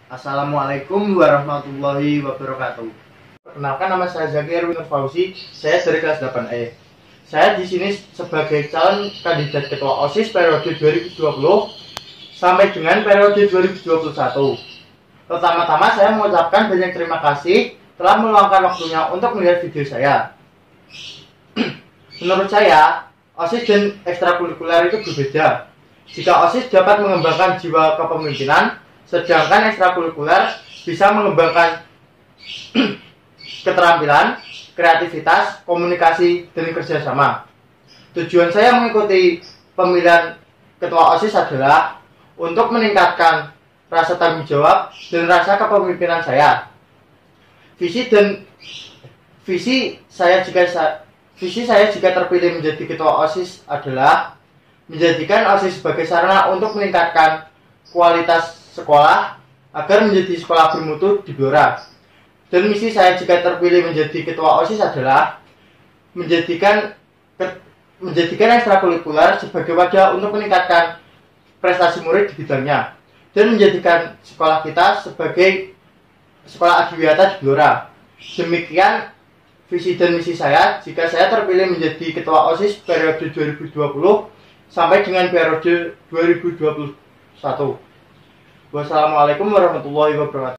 Assalamualaikum warahmatullahi wabarakatuh. Perkenalkan, nama saya Zaki Erwin Fauzi. Saya dari kelas 8E. Saya di sini sebagai calon kandidat ketua OSIS periode 2020 sampai dengan periode 2021. Pertama-tama saya mengucapkan banyak terima kasih telah meluangkan waktunya untuk melihat video saya. Menurut saya, OSIS dan ekstrakurikuler itu berbeda. Jika OSIS dapat mengembangkan jiwa kepemimpinan, sedangkan ekstrakurikuler bisa mengembangkan keterampilan, kreativitas, komunikasi, dan kerjasama. Tujuan saya mengikuti pemilihan ketua OSIS adalah untuk meningkatkan rasa tanggung jawab dan rasa kepemimpinan saya. Visi saya jika terpilih menjadi ketua OSIS adalah menjadikan OSIS sebagai sarana untuk meningkatkan kualitas sekolah agar menjadi sekolah bermutu di Blora. Dan misi saya jika terpilih menjadi ketua OSIS adalah menjadikan ekstrakurikuler sebagai wadah untuk meningkatkan prestasi murid di bidangnya dan menjadikan sekolah kita sebagai sekolah adiwiyata di Blora. Demikian visi dan misi saya jika saya terpilih menjadi ketua OSIS periode 2020 sampai dengan periode 2021. Wassalamualaikum warahmatullahi wabarakatuh.